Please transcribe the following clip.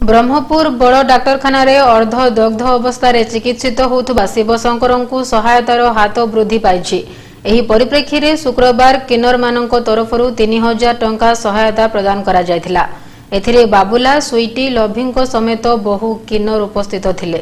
ब्रह्मपुर बड़ डाक्तरखाना अर्ध दग्ध अवस्था चिकित्सित होता शिवशंकर को सहायतार हाथ वृद्धि पाई। एही परिप्रेक्षी रे शुक्रवार किन्नर मानक तरफरु 3000 टंका सहायता प्रदान करा जायथिला। एथिरे बाबुला स्वीटी लभिंग समेत बहु किन्नर उपस्थित थिले।